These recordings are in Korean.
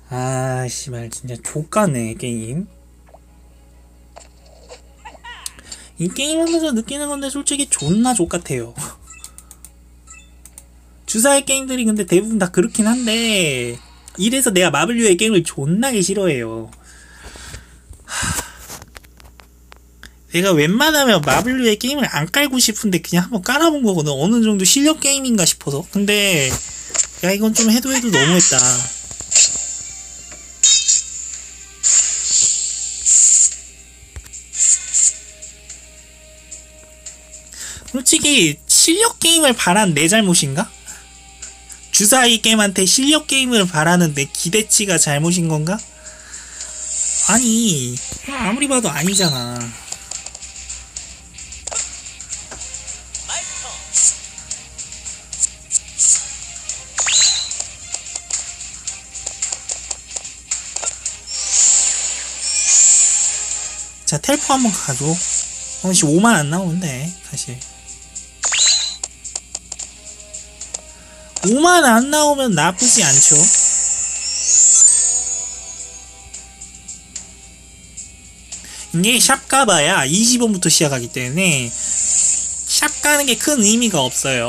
아, 씨발, 진짜 족가네, 게임. 이 게임 하면서 느끼는 건데 솔직히 존나 족같아요. 주사위 게임들이 근데 대부분 다 그렇긴 한데, 이래서 내가 마블류의 게임을 존나게 싫어해요. 내가 웬만하면 마블류의 게임을 안 깔고 싶은데 그냥 한번 깔아본 거거든. 어느 정도 실력 게임인가 싶어서. 근데, 야, 이건 좀 해도 너무했다. 솔직히 실력 게임을 바란 내 잘못인가? 주사위 게임한테 실력 게임을 바라는 내 기대치가 잘못인 건가? 아니, 아무리 봐도 아니잖아. 자, 텔포 한번 가줘. 5만 안 나오는데, 사실. 5만 안 나오면 나쁘지 않죠. 이게 샵 가봐야 20원부터 시작하기 때문에 샵 가는 게 큰 의미가 없어요.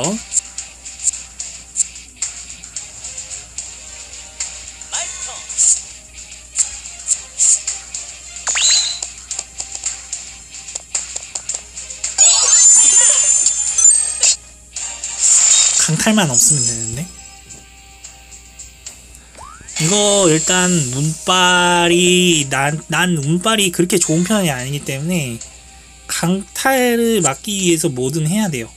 강탈만 없으면 되는데. 이거 일단 운빨이 난 운빨이 그렇게 좋은 편이 아니기 때문에 강탈을 막기 위해서 뭐든 해야 돼요.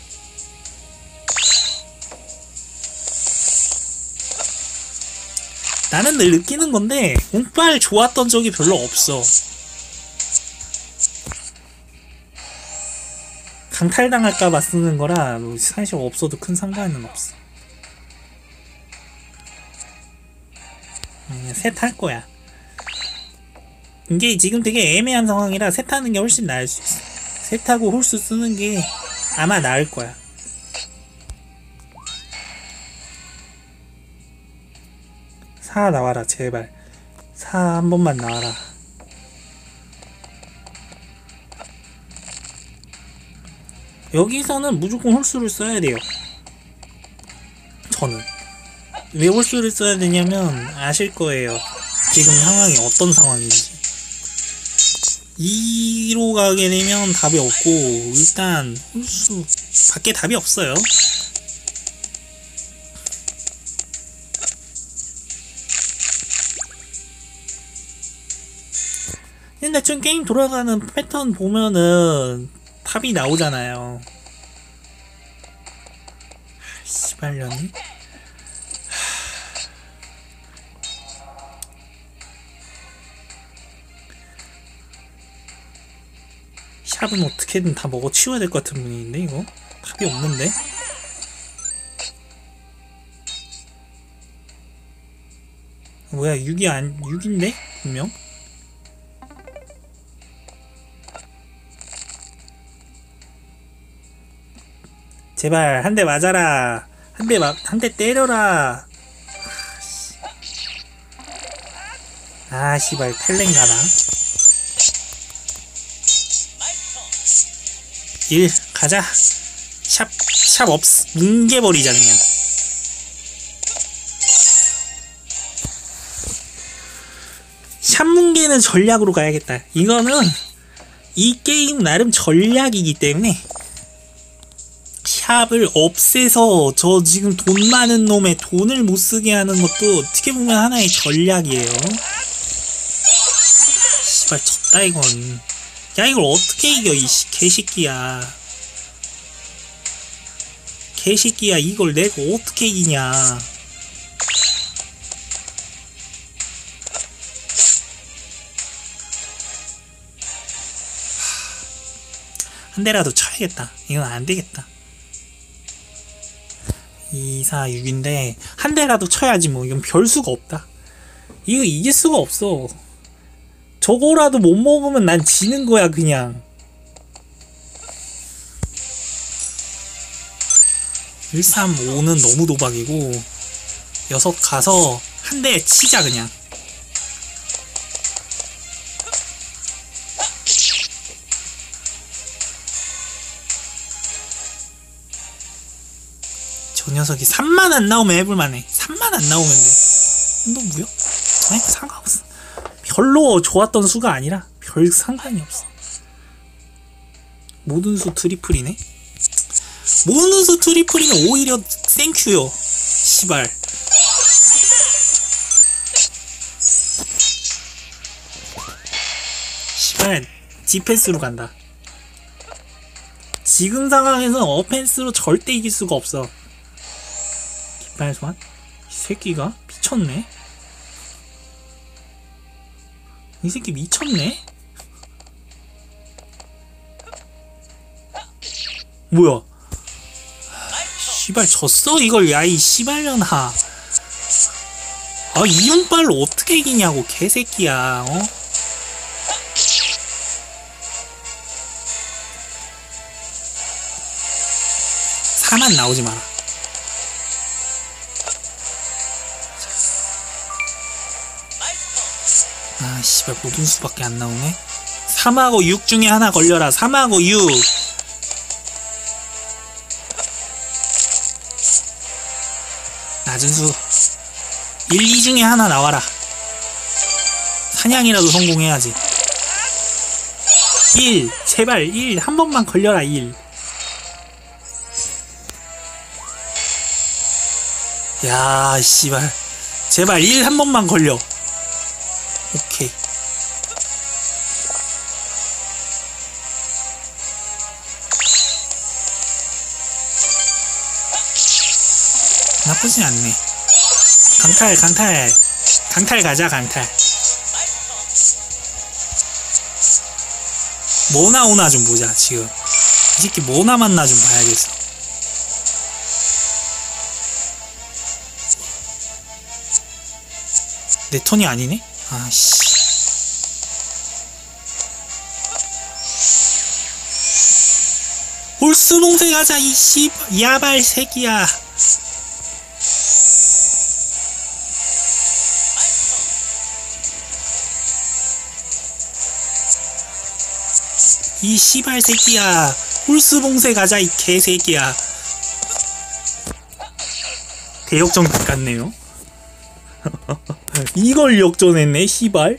나는 늘 느끼는 건데 운빨 좋았던 적이 별로 없어. 강탈당할까봐 쓰는 거라 사실 없어도 큰 상관은 없어. 셋 할 거야. 이게 지금 되게 애매한 상황이라 셋 하는 게 훨씬 나을 수 있어. 셋 하고 홀수 쓰는 게 아마 나을 거야. 4 나와라, 제발. 4 한 번만 나와라. 여기서는 무조건 홀수를 써야 돼요. 저는. 왜 홀수를 써야 되냐면 아실 거예요. 지금 상황이 어떤 상황인지. 2로 가게 되면 답이 없고 일단 홀수 밖에 답이 없어요. 근데 지금 게임 돌아가는 패턴 보면은 답이 나오잖아요. 씨발년이? 샵은 어떻게든 다 먹어 치워야 될 것 같은 분위기인데 이거? 답이 없는데? 뭐야 6인데? 분명? 제발 한 대 맞아라. 한 대 때려라. 아 씨발 펠랭 가나? 1 가자. 샵 뭉개버리자 그냥. 샵 뭉개는 전략으로 가야겠다. 이거는 이 게임 나름 전략이기 때문에 샵을 없애서 저 지금 돈 많은 놈의 돈을 못 쓰게 하는 것도 어떻게 보면 하나의 전략이에요. 씨발 졌다 이건. 야 이걸 어떻게 이겨 이 개새끼야. 개새끼야 이걸 내가 어떻게 이기냐. 한 대라도 쳐야겠다. 이건 안 되겠다. 2, 4, 6인데 한 대라도 쳐야지 뭐. 이건 별 수가 없다. 이거 이길 수가 없어. 저거라도 못 먹으면 난 지는 거야 그냥. 1, 3, 5는 너무 도박이고 6 가서 한 대 치자 그냥. 저 녀석이 3만 안 나오면 해볼만해. 3만 안 나오면 돼. 너 무역? 아니 상관없어. 별로 좋았던 수가 아니라 별 상관이 없어. 모든 수 트리플이네? 모든 수 트리플이면 오히려 땡큐요. 시발. 시발 디펜스로 간다. 지금 상황에서 어펜스로 절대 이길 수가 없어. 깃발 소환? 이 새끼가 미쳤네? 이 새끼 미쳤네? 뭐야? 씨발 졌어? 이걸 야이 씨발년아. 아 이윤발로 어떻게 이기냐고 개새끼야. 어? 사만 나오지 마라. 아 씨발 모든 수밖에 안 나오네. 3하고 6 중에 하나 걸려라. 3하고 6. 낮은 수 1, 2 중에 하나 나와라. 사냥이라도 성공해야지. 1 제발 1 한 번만 걸려라. 1. 야 씨발 제발 1 한 번만 걸려. 오케이. 나쁘지 않네. 강탈 가자. 강탈 뭐 나오나 좀 보자. 지금 이 새끼 뭐 남았나 좀 봐야겠어. 내 턴이 아니네? 아씨. 홀수봉쇄 가자 이 씨 야발 새끼야. 이 씨발 새끼야. 홀수봉쇄 가자 이 개새끼야. 대역전 같네요. 이걸 역전했네 씨발.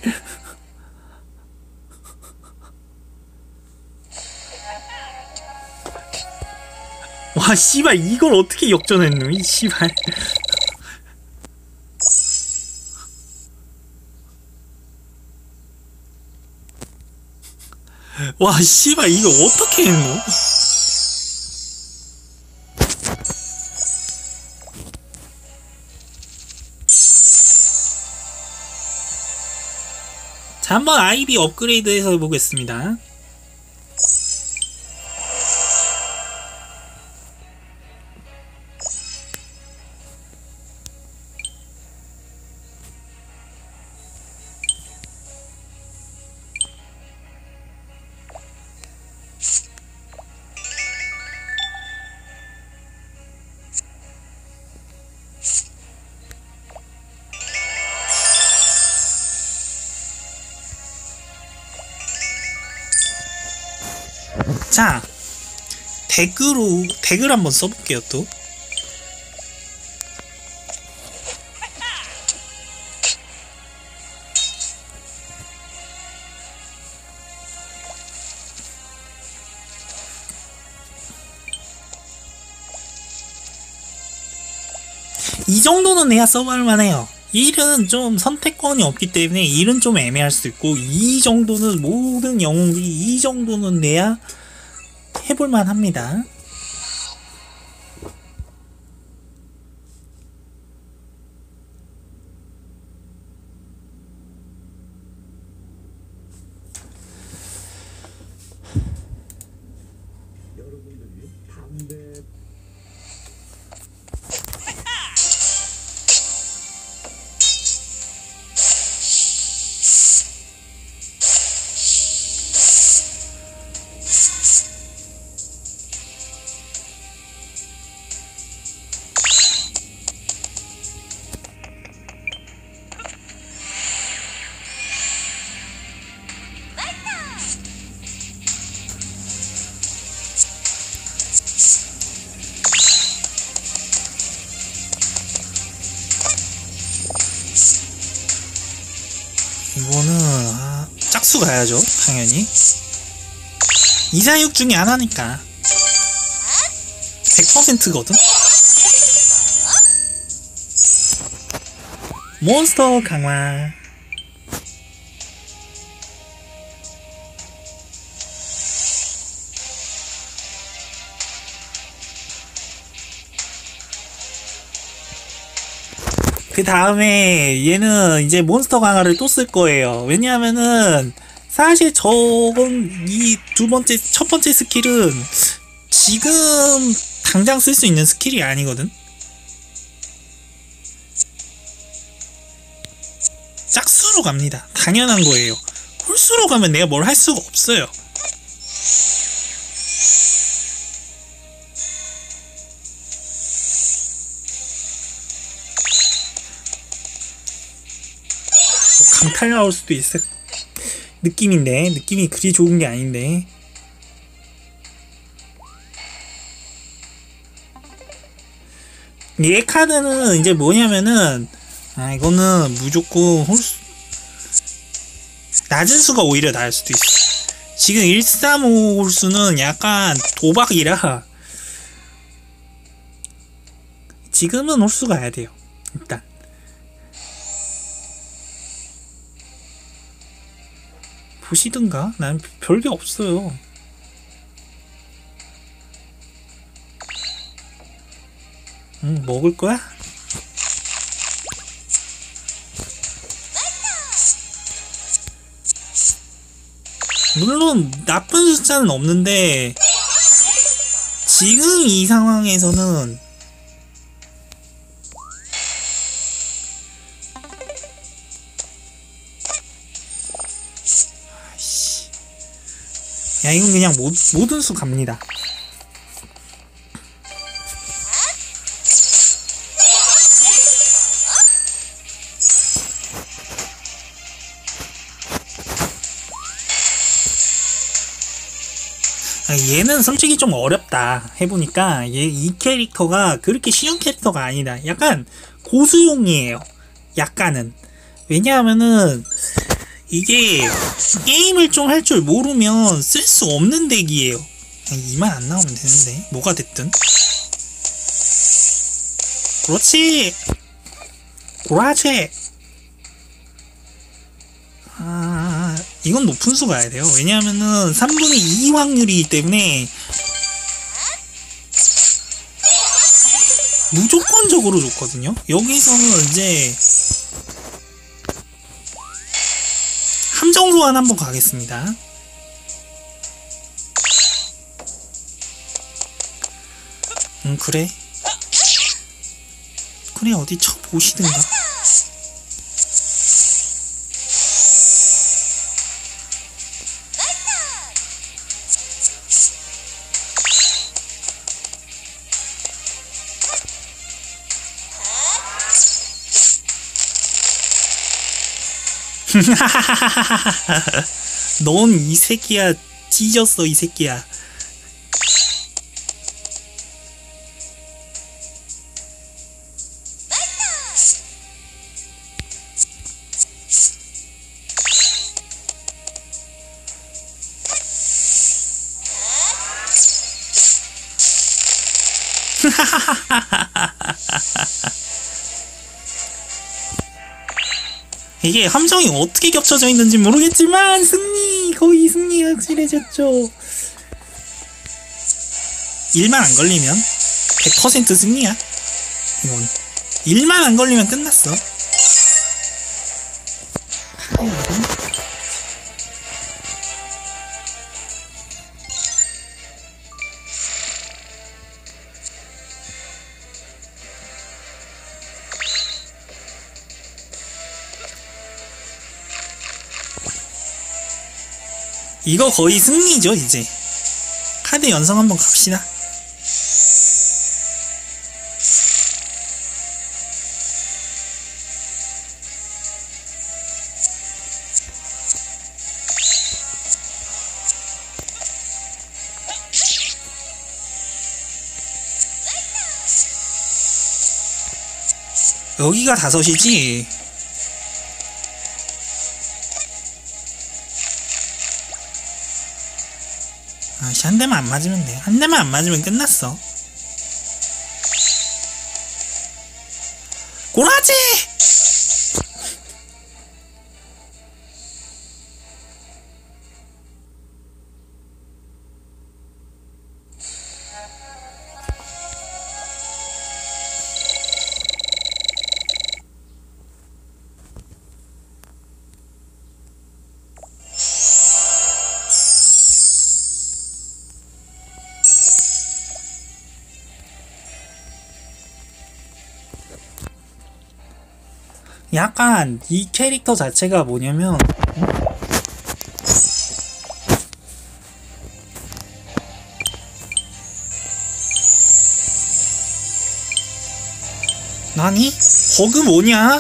와 씨발 이걸 어떻게 역전했노 이 씨발. 와 씨발 이거 어떻게 했노. 자 한번 아이비 업그레이드 해서 해보겠습니다. 자, 덱을 한번 써볼게요, 또. 이 정도는 내야 써볼만 해요. 1은 좀 선택권이 없기 때문에 1은 좀 애매할 수 있고, 이 정도는 모든 영웅들이 이 정도는 내야 해볼만 합니다. 이거는 짝수 가야죠 당연히. 2, 4, 6 중에 하나니까 100%거든. 몬스터 강화. 그 다음에 얘는 이제 몬스터 강화를 또 쓸 거예요. 왜냐하면은 사실 저건 이 첫 번째 스킬은 지금 당장 쓸 수 있는 스킬이 아니거든. 짝수로 갑니다. 당연한 거예요. 홀수로 가면 내가 뭘 할 수가 없어요. 강탈 나올 수도 있어. 느낌이 그리 좋은 게 아닌데. 얘 카드는 이제 뭐냐면은 이거는 무조건 홀수 낮은 수가 오히려 나을 수도 있어. 지금 135 홀수는 약간 도박이라 지금은 홀수 가야 돼요. 일단 보시든가. 난 별게 없어요. 먹을 거야? 물론 나쁜 숫자는 없는데 지금 이 상황에서는 야 이건 그냥 모든 수 갑니다. 얘는 솔직히 좀 어렵다 해보니까 이 캐릭터가 그렇게 쉬운 캐릭터가 아니다. 약간 고수용이에요. 약간은. 왜냐하면은 이게 게임을 좀 할 줄 모르면 쓸 수 없는 덱이에요. 2만 안 나오면 되는데 뭐가 됐든. 그렇지. 이건 높은 수 가야 돼요. 왜냐하면은 3분의 2 확률이기 때문에 무조건적으로 좋거든요. 여기서는 이제 함정 소환 한번 가겠습니다. 그래 어디 쳐보시든가. 넌 이 새끼야 찢었어 이 새끼야. 이게 함정이 어떻게 겹쳐져 있는지 모르겠지만 거의 승리가 확실해졌죠. 1만 안 걸리면 100% 승리야. 이건 1만 안 걸리면 끝났어. 이거 거의 승리죠. 이제 카드 연성 한번 갑시다. 여기가 5이지. 아씨, 한 대만 안 맞으면 돼. 한 대만 안 맞으면 끝났어. 꼬라지! 약간 이 캐릭터 자체가 뭐냐면 나니? 버그 뭐냐?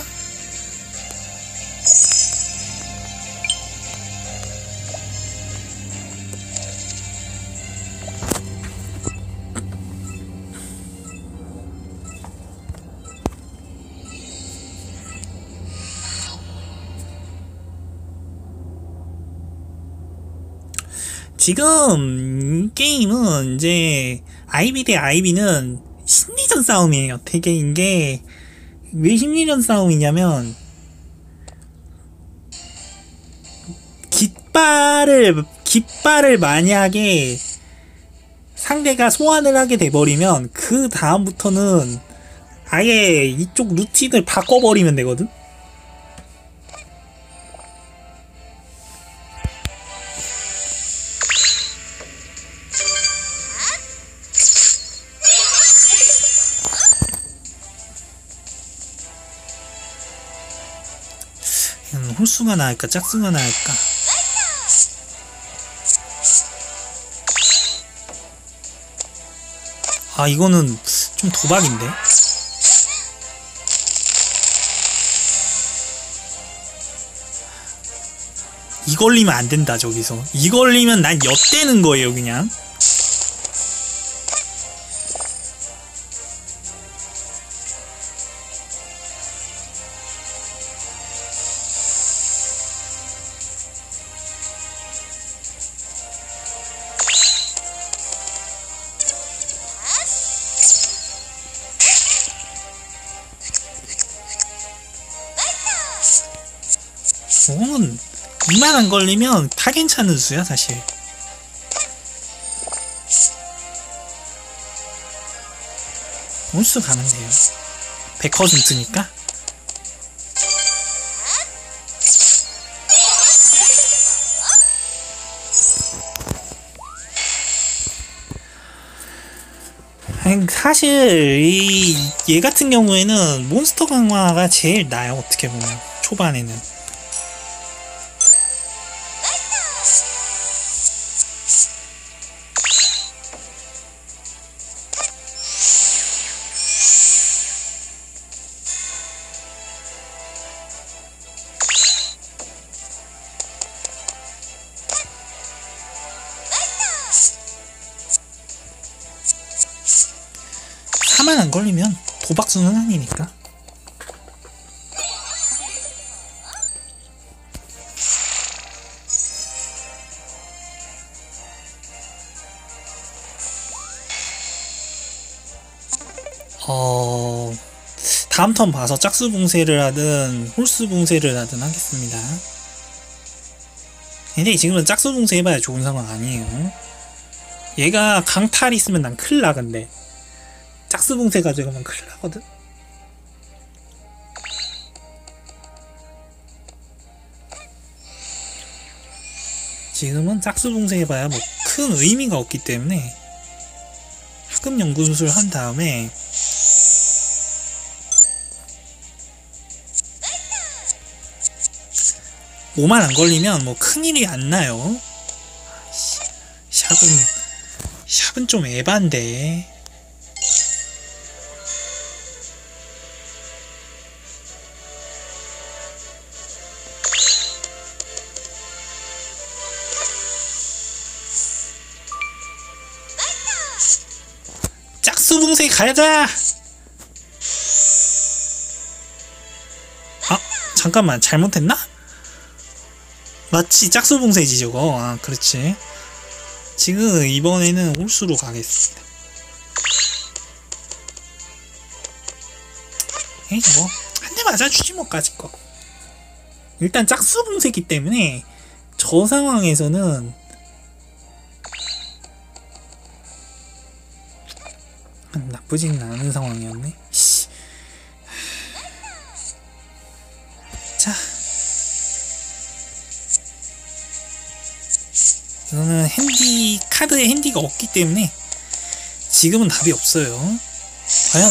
지금 게임은 이제 아이비 대 아이비는 심리전 싸움이에요. 되게 이게 왜 심리전 싸움이냐면 깃발을 만약에 상대가 소환을 하게 돼버리면 그 다음부터는 아예 이쪽 루틴을 바꿔버리면 되거든. 홀수가 나을까 짝수가 나을까. 아, 이거는 좀 도박인데. 이 걸리면 안 된다. 저기서 이 걸리면 난 엿대는 거예요 그냥. 저거는 2만 안 걸리면 다 괜찮은 수야 사실. 홀수 가면 돼요. 100%니까. 사실 얘 같은 경우에는 몬스터 강화가 제일 나아요. 어떻게 보면 초반에는. 만 안 걸리면 도박수는 아니니까. 다음 턴 봐서 짝수 붕세를 하든 홀수 붕세를 하든 하겠습니다. 근데 지금은 짝수 붕세 해봐야 좋은 상황 아니에요. 얘가 강탈 있으면 난 큰일 나. 근데 짝수 붕세 가져가면 큰일 나거든. 지금은 짝수 붕세 해봐야 뭐 큰 의미가 없기 때문에 학급 연구수술 한 다음에 오만 안 걸리면 뭐 큰일이 안 나요. 샵은 좀 에반데. 짝수붕세 가자! 아, 잠깐만, 잘못했나? 맞지, 짝수붕세지 저거. 아, 그렇지. 지금 이번에는 홀수로 가겠습니다. 에이 뭐 한 대 맞아주지 뭐까짓 거. 일단 짝수 분쇄기 때문에 저 상황에서는 나쁘진 않은 상황이었네. 자, 이거는 핸디 카드에 핸디가 없기 때문에 지금은 답이 없어요. 과연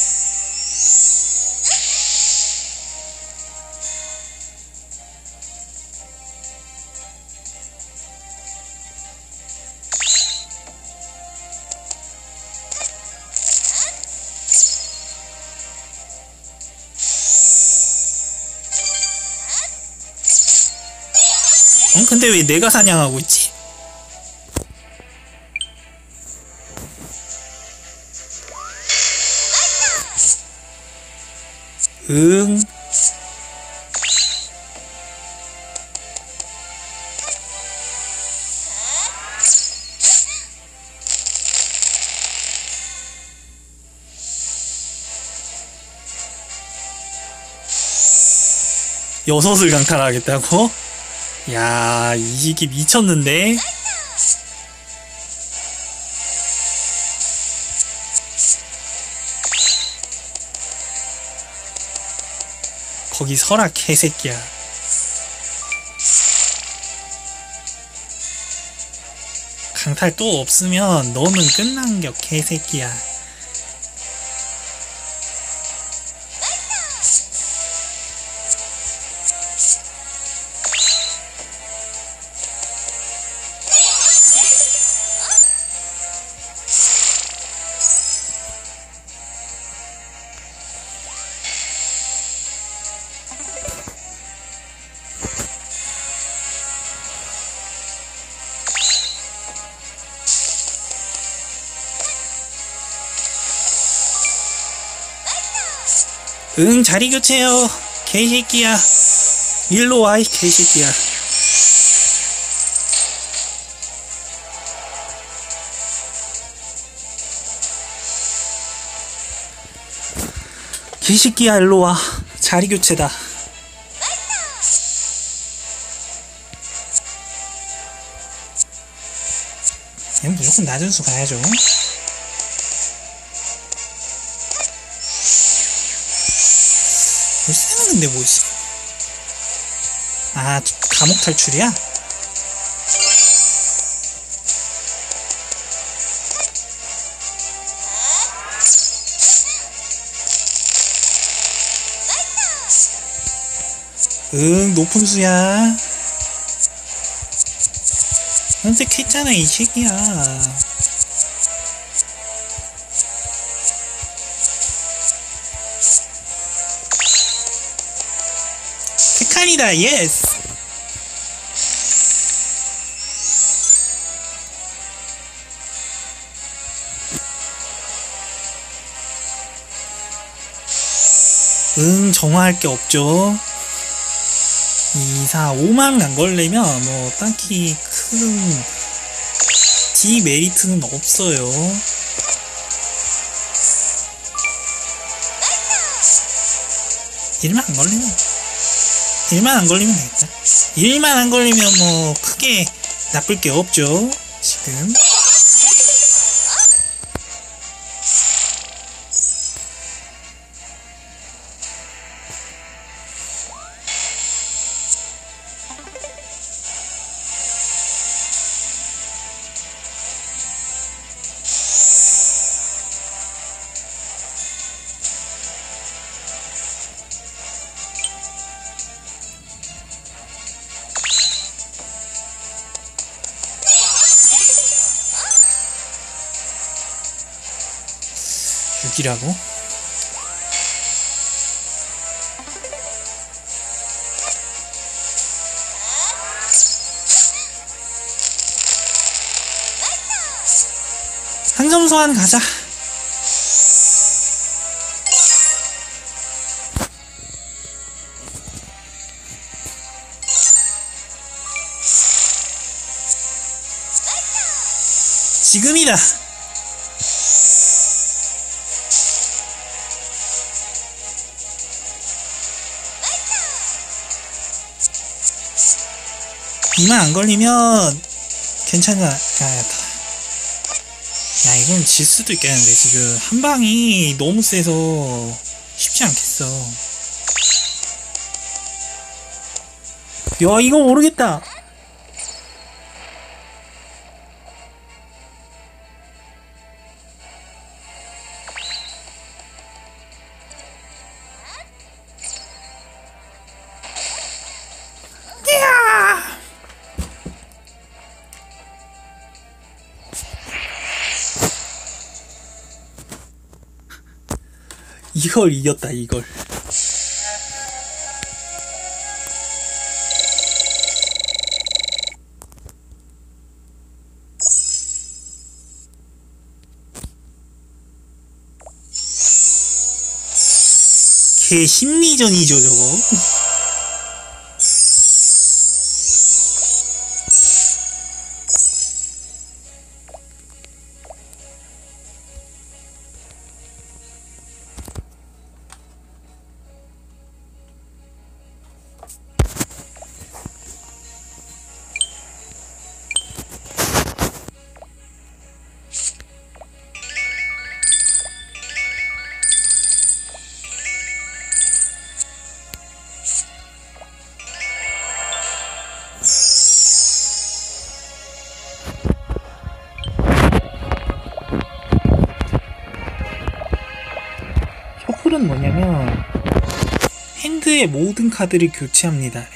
근데 왜 내가 사냥하고 있지? 응. 여섯을 강탈하겠다고? 야, 이 시기 미쳤는데? 거기 서라 개새끼야. 강탈 또 없으면 너는 끝난겨 개새끼야. 응, 자리 교체요. 개새끼야. 일로 와, 이 개새끼야. 개새끼야, 일로 와. 자리 교체다. 얘는 무조건 낮은 수 가야죠. 열쇠는 근데 뭐지? 아, 감옥 탈출이야? 응, 높은 수야. 현색했잖아, 이 새끼야. 테칸이다, 예스! 응, 정화할 게 없죠. 2, 4, 5만 안 걸리면 뭐 딱히 큰 디메리트는 없어요. 1만 안 걸리면 1만 안 걸리면 되겠다. 1만 안 걸리면 뭐 크게 나쁠 게 없죠. 지금 이라고? 상점 소환 가자. 지금이다. 이만 안 걸리면 괜찮아. 야, 이건 질 수도 있겠는데, 지금. 한 방이 너무 세서 쉽지 않겠어. 야, 이거 모르겠다. 이걸 이겼다, 이걸. 개 심리전이죠, 저거. 셔플은 뭐냐면 핸드의 모든 카드를 교체합니다.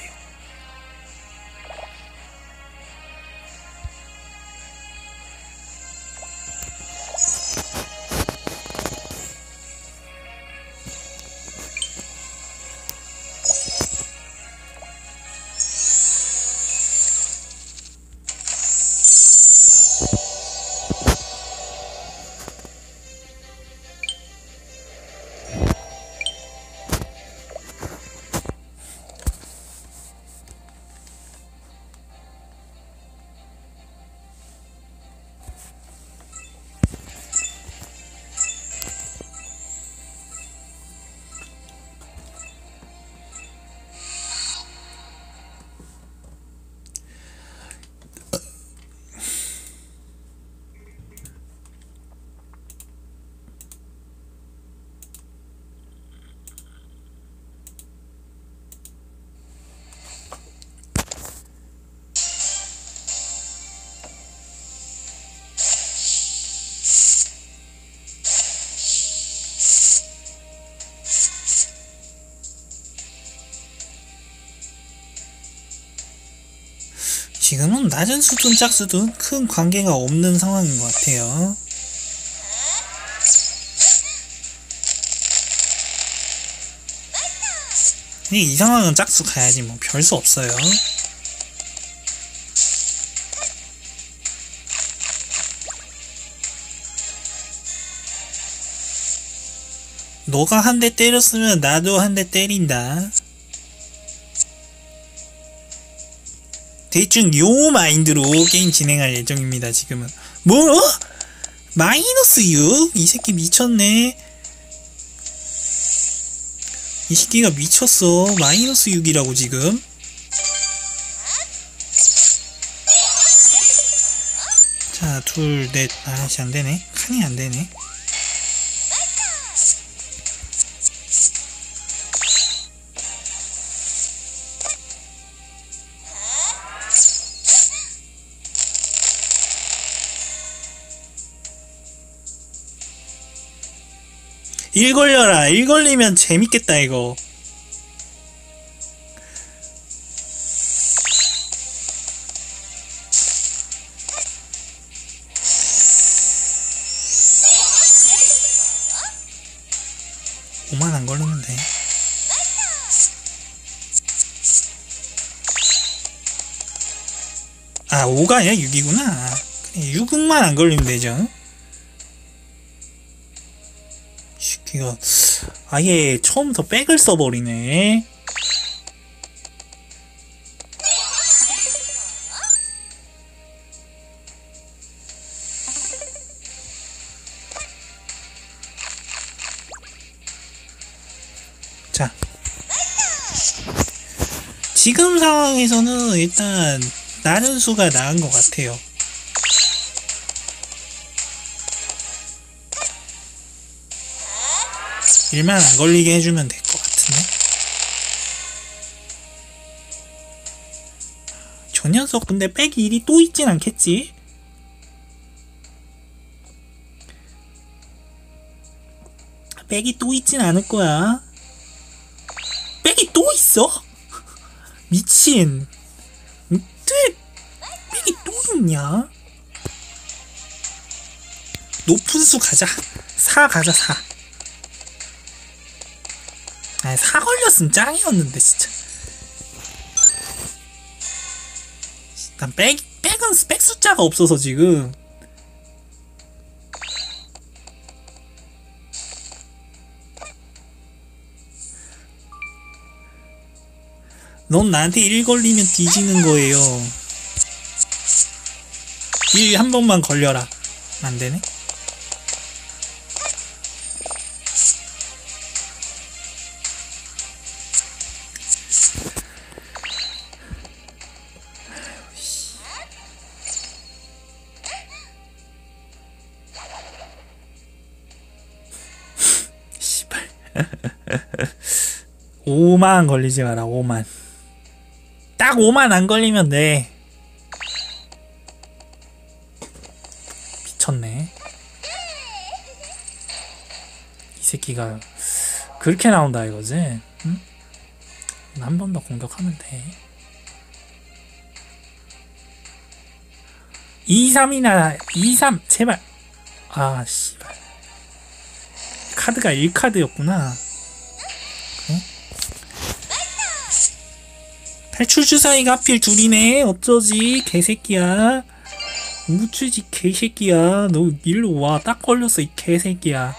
지금은 낮은 수든 짝수든 큰 관계가 없는 상황인 것 같아요. 근데 이 상황은 짝수 가야지 뭐 별 수 없어요. 너가 한 대 때렸으면 나도 한 대 때린다. 대충 요 마인드로 게임 진행할 예정입니다. 지금은 뭐? 마이너스 6? 이 새끼 미쳤네. 이 새끼가 미쳤어. 마이너스 6이라고 지금. 자, 둘, 넷. 아씨, 안되네. 칸이 안되네. 일 걸려라. 일 걸리면 재밌겠다 이거. 오만 안 걸리면 돼. 아, 5가 아니라 6이구나. 그래, 6만 안 걸리면 되죠. 이거 아예 처음부터 백을 써버리네. 자, 지금 상황에서는 일단 나른수가 나은 것 같아요. 일만 안 걸리게 해주면 될 것 같은데. 저 녀석 근데 백이 일이 또 있진 않겠지? 백이 또 있진 않을 거야. 백이 또 있어? 미친. 어떻게 백이 또 있냐? 높은 수 가자. 4 가자, 4. 아니, 4 걸렸으면 짱이었는데, 진짜. 난 백은 백 숫자가 없어서 지금. 넌 나한테 1 걸리면 뒤지는 거예요. 1 한 번만 걸려라. 안 되네? 씨발. 5만 걸리지 마라, 5만. 딱 5만 안 걸리면 돼. 미쳤네. 이 새끼가 그렇게 나온다 이거지? 응? 한 번 더 공격하면 돼. 2-3이나 2-3 제발. 아 씨발. 카드가 1카드였구나. 그래? 탈출 주사위가 하필 둘이네. 어쩌지 개새끼야. 무추지 개새끼야. 너 일로 와. 딱 걸렸어 이 개새끼야.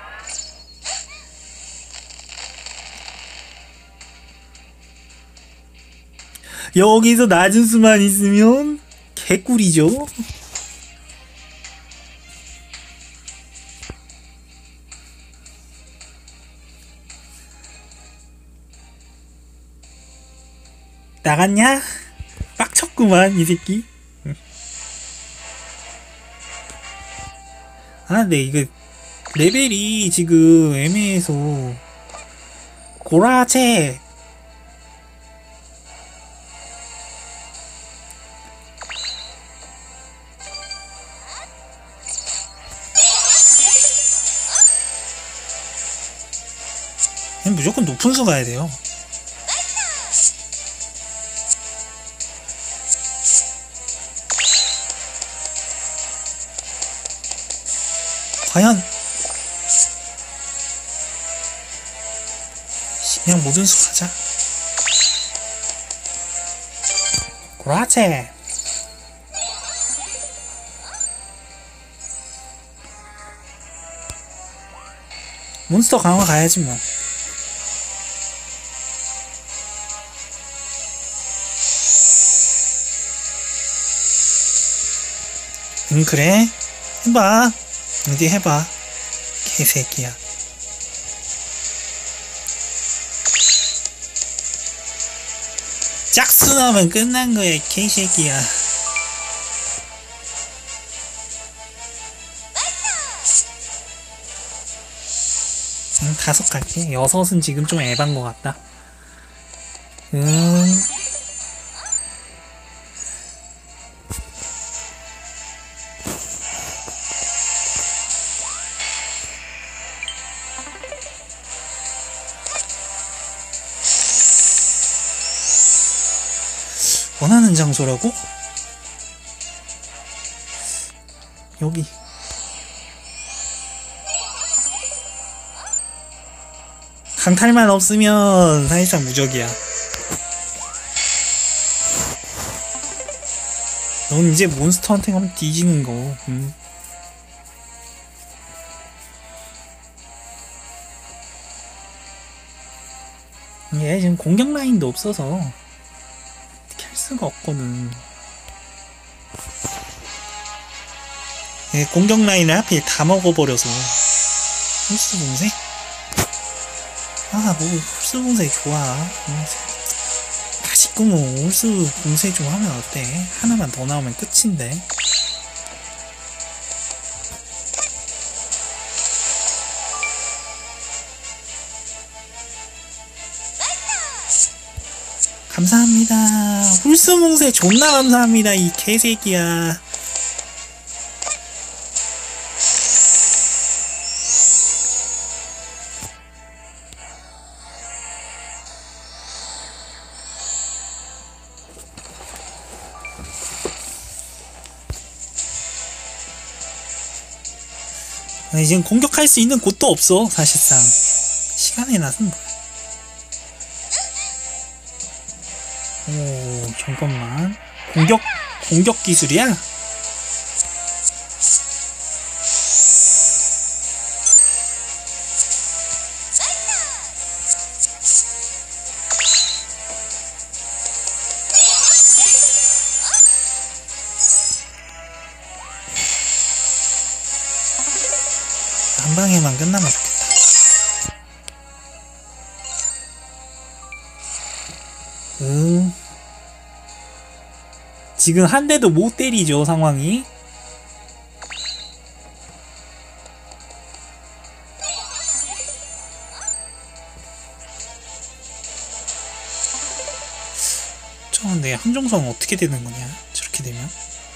여기서 낮은 수만 있으면 개꿀이죠. 나갔냐? 빡쳤구만 이 새끼. 아, 네 이거 레벨이 지금 애매해서 고라체. 무조건 높은 수 가야 돼요. 과연 그냥 모든 수 가자. 그렇지. 몬스터 강화 가야지 뭐. 그래 해봐. 어디 해봐 개새끼야. 짝수 나오면 끝난 거야 개새끼야. 응, 5 갈게. 6은 지금 좀 에반 거 같다. 원하는 장소라고? 여기. 강탈만 없으면 사실상 무적이야. 넌 이제 몬스터한테 가면 뒤지는 거. 얘 지금 공격 라인도 없어서 할 수가 없거든. 얘 공격 라인을 하필 다 먹어버려서 홀수 봉쇄? 뭐 홀수 봉쇄 좋아. 맛있고 뭐 홀수 봉쇄 좀 하면 어때? 하나만 더 나오면 끝인데. 감사합니다. 홀수 봉쇄 존나 감사합니다. 이 개새끼야. 이젠 공격할 수 있는 곳도 없어. 사실상 시간의 낫은 뭐야. 오 잠깐만. 공격 기술이야? 한 방에만 끝나면 좋겠다. 지금 한 대도 못 때리죠, 상황이. 근데 함정성은 어떻게 되는 거냐, 저렇게 되면.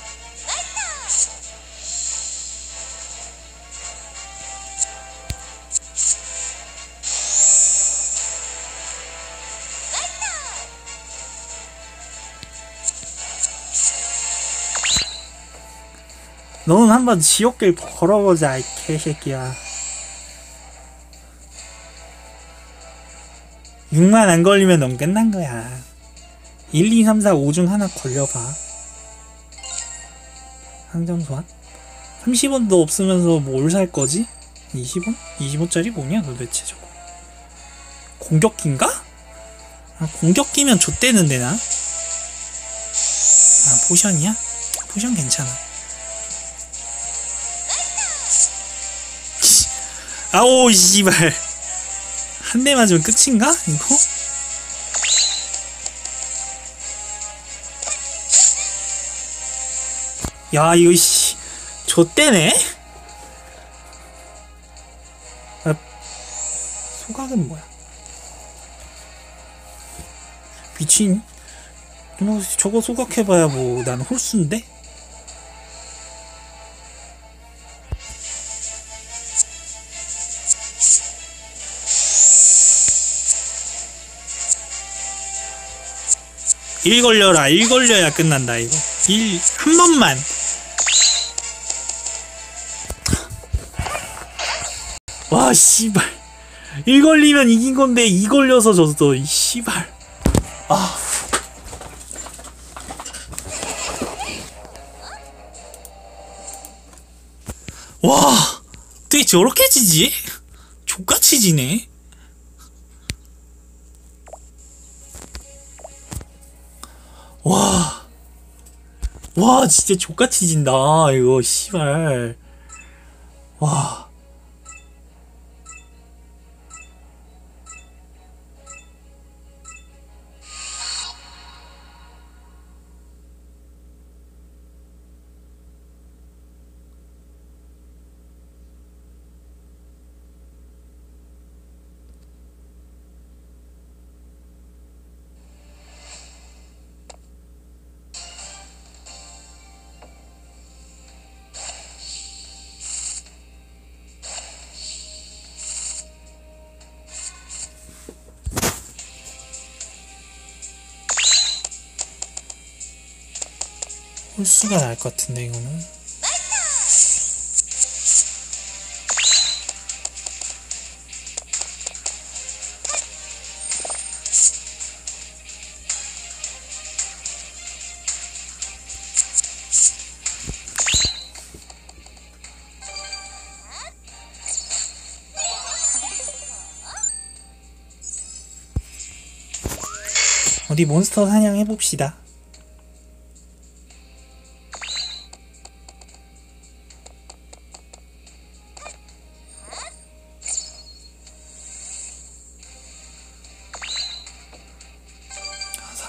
너는 한번 지옥길 걸어보자, 이 개새끼야. 6만 안 걸리면 넌 끝난 거야. 1, 2, 3, 4, 5 중 하나 걸려봐. 항정 소환? 30원도 없으면서 뭘 살 거지? 20원? 20원짜리 뭐냐 도대체 저거. 공격기인가? 아, 공격기면 좆대는데 나? 아, 포션이야? 포션 괜찮아. 아오 씨발. 한 대 맞으면 끝인가? 이거? 야 이거 씨 좆대네? 아, 소각은 뭐야? 미친. 저거 소각해봐야 뭐 난 홀수인데? 일 걸려라. 일 걸려야 끝난다 이거. 일 한 번만. 와 씨발. 일 걸리면 이긴 건데 이 걸려서 졌어. 이 씨발. 아. 와. 어떻게 저렇게 지지? 족같이 지네. 와. 와 진짜 족같이 진다 이거 씨발. 와. 홀수가 나을 것 같은데 이거는. 어디 몬스터 사냥 해봅시다.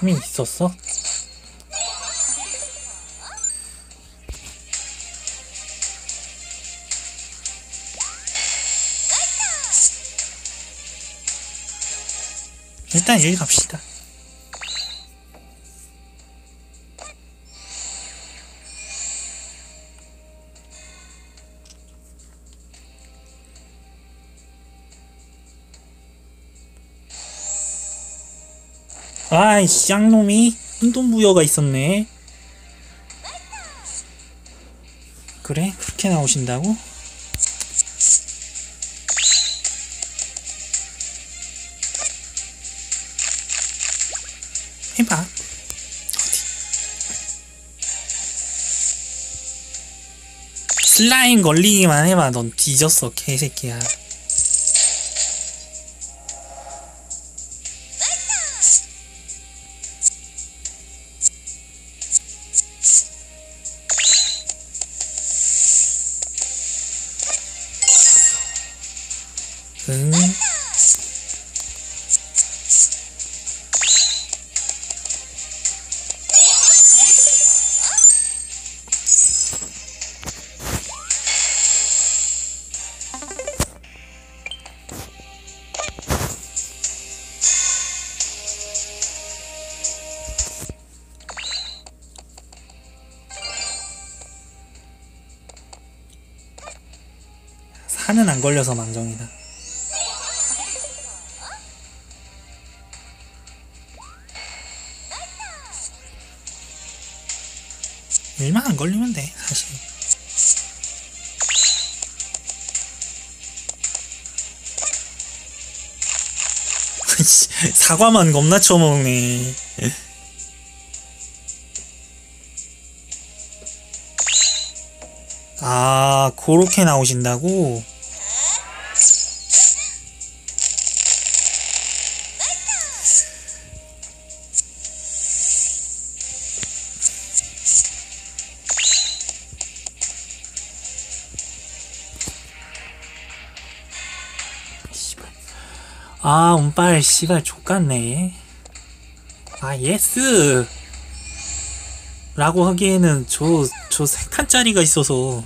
3이 있었어? 일단 여기 갑시다. 아이 쌍놈이 혼돈부여가 있었네. 그래? 그렇게 나오신다고? 해봐. 어디? 슬라임 걸리기만 해봐. 넌 뒤졌어 개새끼야. 응. 산은 안 걸려서 망정이다. 일만 안 걸리면 돼 사실. 사과만 겁나 쳐먹네. 아 그렇게 나오신다고? 아 운빨 씨발 족같네. 아 예스 라고 하기에는 저 3칸짜리가 있어서.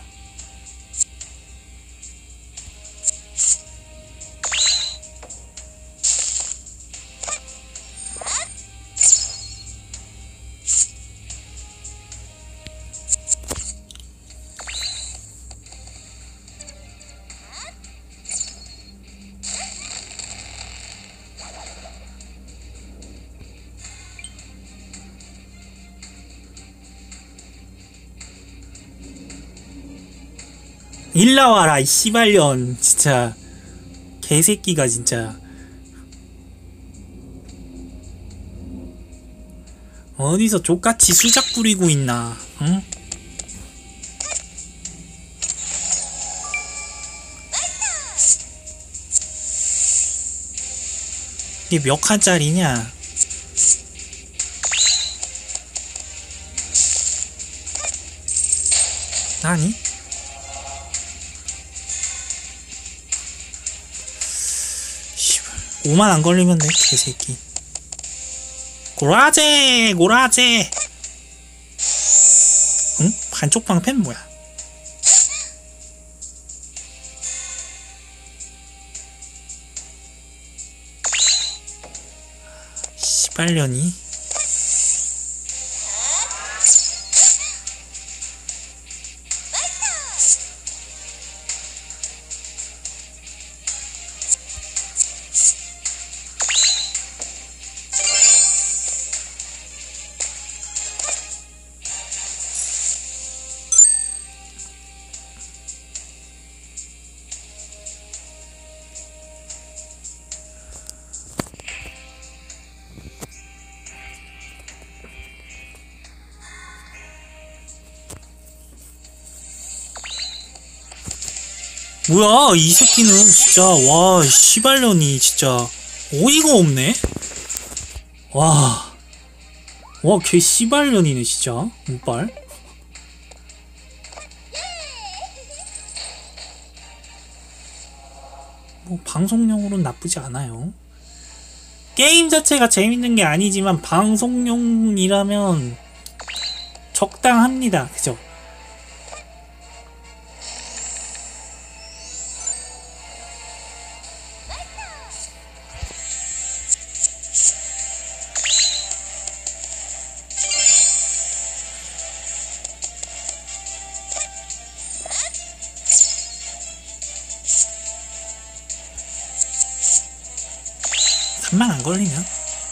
일나와라 이 씨발년 진짜 개새끼가 진짜. 어디서 족같이 수작 부리고 있나 응? 이게 몇 칸짜리냐. 아니? 씨발 5만 안 걸리면 돼 개새끼. 고라제 고라제. 응? 반쪽 방패는 뭐야? 씨발년이. 뭐야 이 새끼는 진짜. 와 씨발년이 진짜 어이가 없네. 와 걔 씨발년이네 진짜. 운빨 뭐 방송용으로는 나쁘지 않아요. 게임 자체가 재밌는 게 아니지만 방송용이라면 적당합니다. 그죠? 잠만 안 걸리면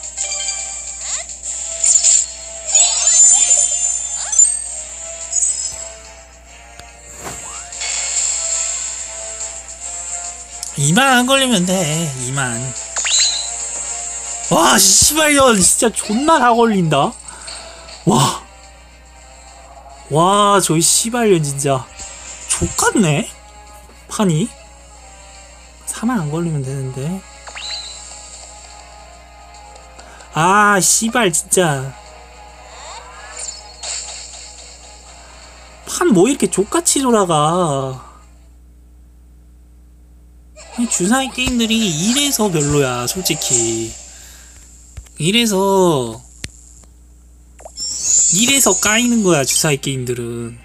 이만 안 걸리면 돼. 2만. 와 씨발년 진짜 존나 다 걸린다. 와 저이 씨발년 진짜 족같네 판이. 4만 안 걸리면 되는데. 아 씨발 진짜 판 뭐 이렇게 족같이 돌아가. 주사위 게임들이 이래서 별로야 솔직히. 이래서 까이는 거야 주사위 게임들은.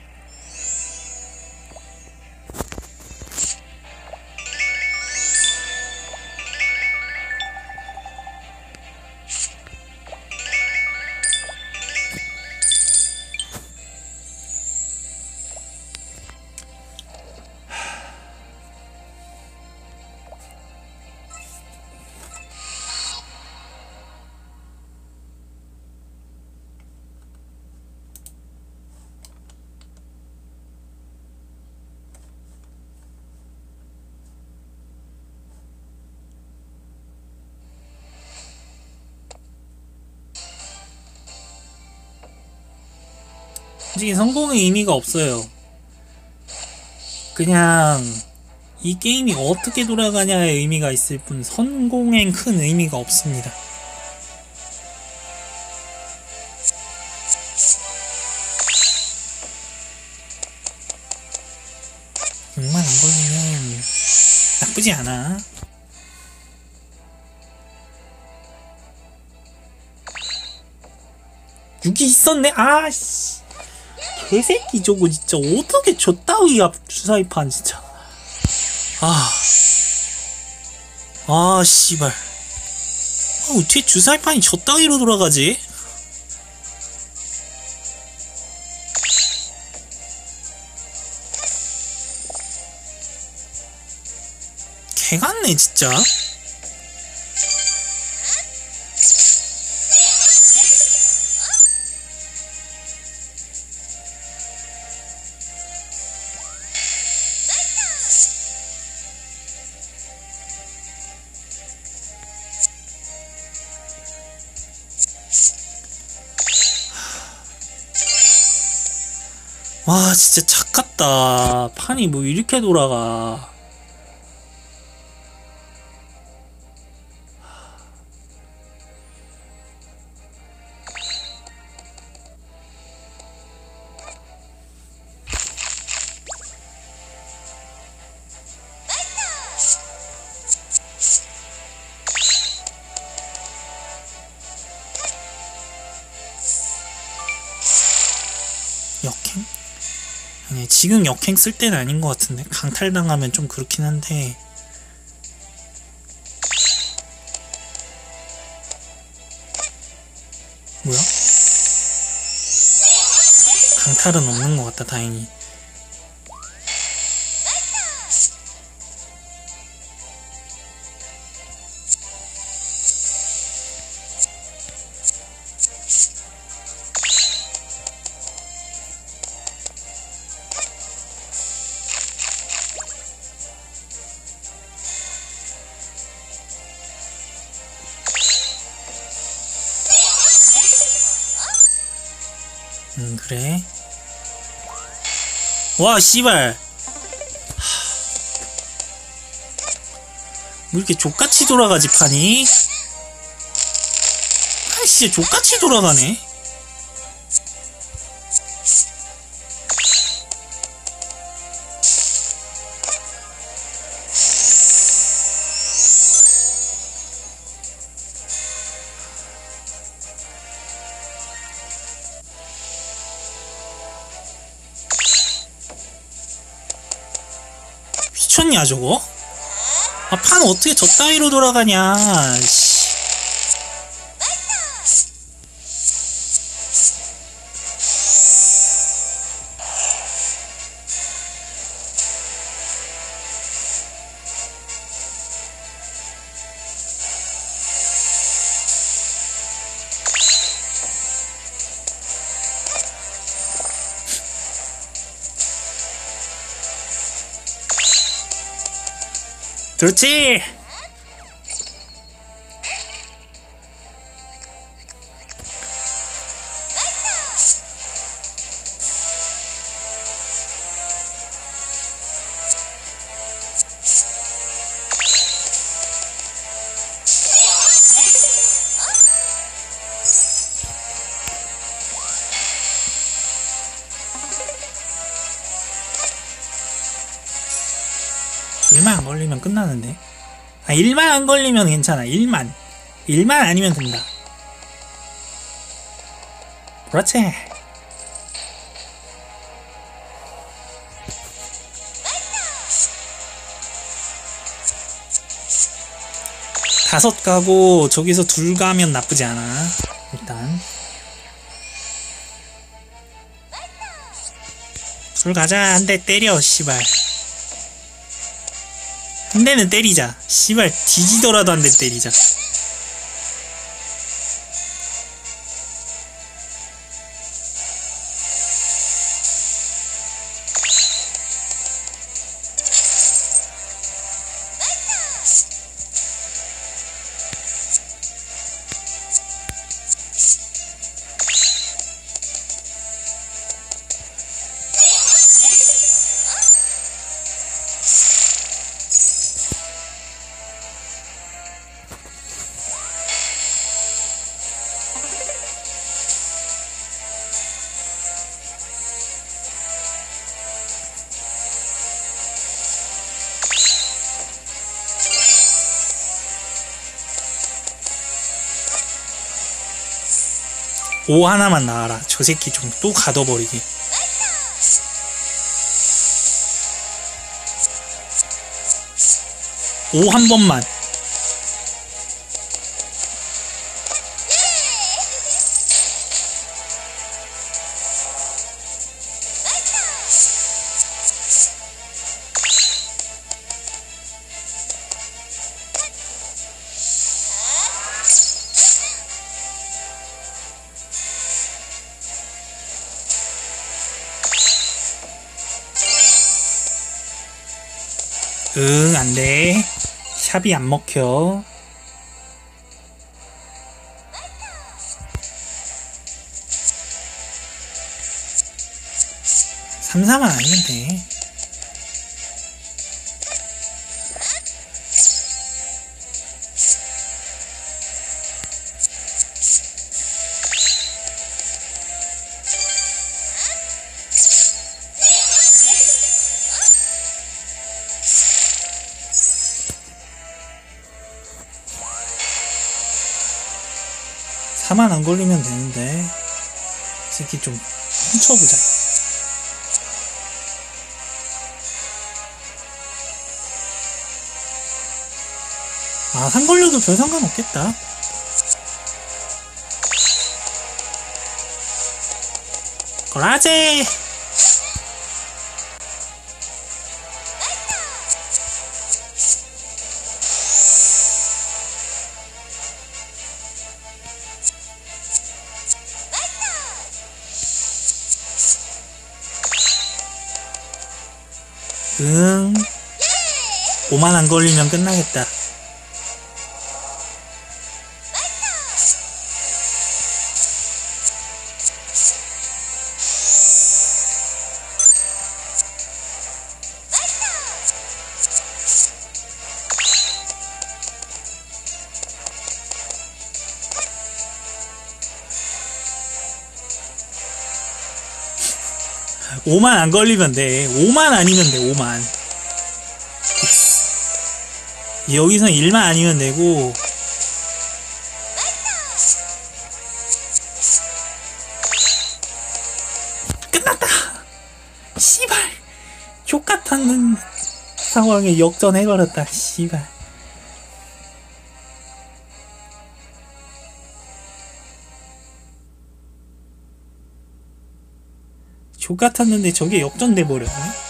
솔직히 성공의 의미가 없어요. 그냥 이 게임이 어떻게 돌아가냐의 의미가 있을 뿐 성공엔 큰 의미가 없습니다. 정말 안 걸리면 나쁘지 않아. 여기 있었네. 아씨 개새끼 저거 진짜 어떻게 저 따위 앞 주사위판 진짜. 씨발. 어떻게 주사위판이 저 따위로 돌아가지? 개같네 진짜. 와 진짜 착같다. 판이 뭐 이렇게 돌아가. 역행? 아니 지금 역행 쓸 때는 아닌 것 같은데. 강탈당하면 좀 그렇긴 한데. 뭐야? 강탈은 없는 것 같다 다행히. 그래. 와 씨발. 뭐 이렇게 족같이 돌아가지 판이? 아 진짜 족같이 돌아가네. 미쳤냐 저거? 아, 판 어떻게 저 따위로 돌아가냐. 씨. 그렇지. 일만 안 걸리면 끝나는데. 아, 1만 안 걸리면 괜찮아. 1만 아니면 된다. 그렇지. 다섯 가고 저기서 둘 가면 나쁘지 않아. 일단 둘 가자. 한 대 때려 씨발. 한 대는 때리자. 씨발 뒤지더라도 한 대 때리자. 오 하나만 나와라. 저 새끼 좀 또 가둬버리게. 오 한 번만. 응, 안 돼. 샵이 안 먹혀. 삼삼은 아니면 돼. 사만 안 걸리면 되는데. 이 새끼 좀 훔쳐보자. 아, 산 걸려도 별 상관 없겠다. 그라제. 응. 5만 안 걸리면 끝나겠다. 오만 안 걸리면 돼. 5만 아니면 돼. 5만. 여기서 1만 아니면 되고. 끝났다. 씨발. 족같은 상황에 역전해버렸다. 씨발. 족같았는데 저게 역전돼버렸네.